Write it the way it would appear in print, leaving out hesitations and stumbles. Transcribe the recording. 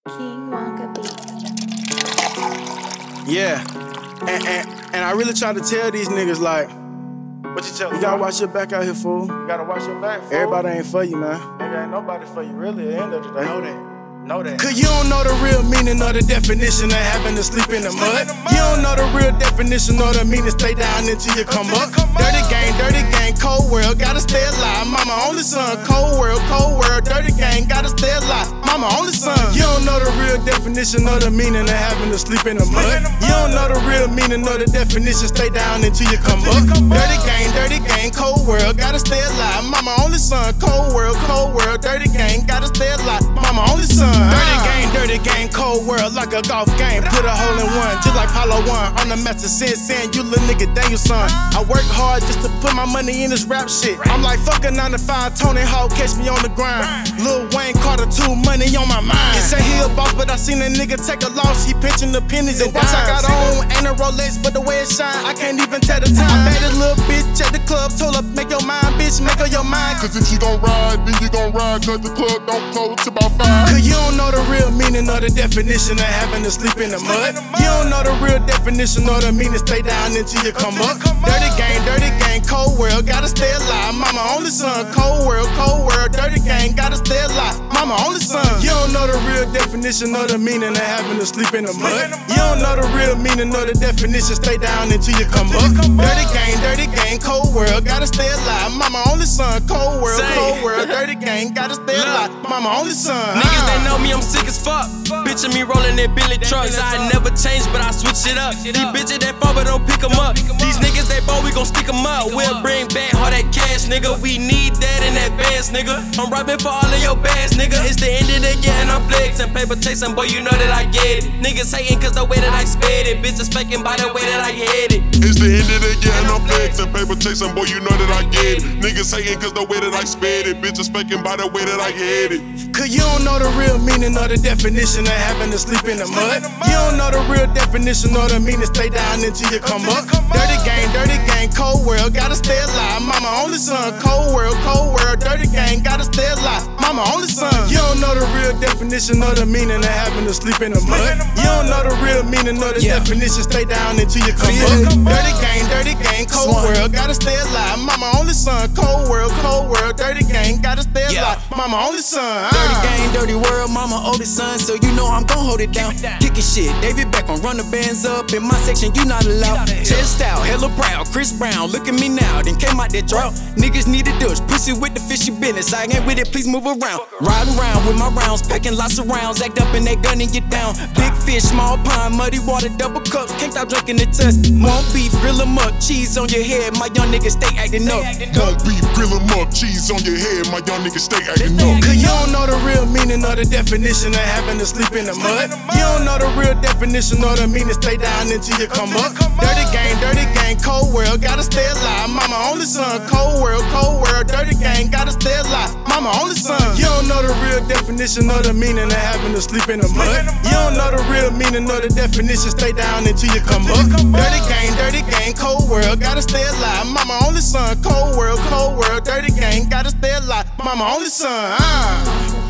King Wonka Beats. Yeah, and I really try to tell these niggas, like, What you tell me? you gotta watch your back out here, fool. You gotta watch your back, fool. Everybody ain't for you, man. Nigga, ain't nobody for you, really, at the end of the day. Know that. Know that. Cause you don't know the real meaning of the definition of having to sleep in the mud. You don't know the real definition of the meaning, stay down until you come up. Dirty gang, cold world, gotta stay alive. Mama only son, cold world, dirty gang, gotta stay alive. Mama only son. You don't know the real definition of the meaning of having to sleep in the mud. You don't know the real meaning of the definition, stay down until you come up. Dirty gang, cold world, gotta stay alive. Mama only son, cold world, dirty gang, gotta stay alive. Mama only son. Dirty gang, cold world, like a golf game. Put a hole in one, just like Apollo 1. On the master saying you little nigga Daniel-son. I work hard just to put my money in this rap shit. I'm like, fuck a 9 to 5, Tony Hawk, catch me on the grind. Lil Wayne, Carter 2, money on my mind. He say he a boss, but I seen a nigga take a loss. He pinching the pennies and watch I got on. Ain't a Rolex, but the way it shine, I can't even tell the time. I met a little bitch at the club, told her, make your mind, bitch, make up your mind. Cause if you gon' ride, then you gon' ride. Cause the club don't close till about 5. Cause you don't know the real meaning of the definition of having to sleep in the mud. You don't know the real definition of the meaning, stay down until you come up. Dirty gang, cold world, gotta stay alive. Mama only son, cold world, dirty gang, gotta stay alive. Mama only son. You don't know the real definition of the meaning of having to sleep in the mud. You don't know the real meaning of the definition, stay down until you come up. Dirty gang, cold world, gotta stay alive. Mama only son, cold world, dirty gang, gotta stay alive. Mama only son. Niggas they know me, I'm sick as fuck. Bitchin' me rollin' that Billy trucks. I never change, but I switch it up. These bitches that fall, but don't pick 'em up. These niggas they bold, we gon' stick 'em up. We'll bring back all that cash, nigga. We need that in advance, nigga. I'm rapping for all of your bags, nigga. It's the end of the year and I'm flexing. Paper chasing, boy, you know that I get it. Niggas hating cause the way that I spit it. Bitches faking by the way that I hit it. It's the end of the year and I'm flexing. Paper chasing, boy, you know that I get it. Niggas hating cause the way that I spit it. Bitches faking by the way that I hit it. Cause you don't know the real meaning of the definition of having to sleep in the mud. You don't know the real definition of the meaning, stay down until you come up. Dirty gang, cold world, gotta stay alive. Mama only son, cold world, dirty gang, gotta stay alive. Mama only son. You don't know the real definition of the meaning of having to sleep in the mud. You don't know the real meaning of the definition, stay down until you come up. Dirty gang, cold world, gotta stay alive. Mama only son, cold world, dirty gang, gotta stay alive. Mama only son. Dirty gang, dirty world, mama oldest son, so you know I'm gon' hold it down. Kicking shit, David Beckham, run the bands up. In my section, you not allowed. Chest out, hella proud, Chris Brown, look at me now. Then came out that drought. Niggas need a douche, pussy with the fishy business. I ain't with it, please move around. Riding around with my rounds, packing lots of rounds. Act up and they gunning you down. Big fish, small pond, muddy water, double cups. Can't stop drinking the test. More beef, grill 'em up, cheese on your head. My young niggas stay acting up. Won't beef, grill 'em up, cheese on your head. My young niggas stay acting up. Cause you don't know the real meaning of the definition of having to sleep in the mud. You don't know the real definition of the meaning, stay down until you come up. Dirty gang, cold world, gotta stay alive. Mama only son, cold world, dirty gang, gotta stay alive. Mama only son. You don't know the real definition of the meaning of having to sleep in the mud. You don't know the real meaning of the definition, stay down until you come up. Dirty gang, cold world, gotta stay alive. Mama only son, cold world, dirty gang, gotta stay alive. Mama only son.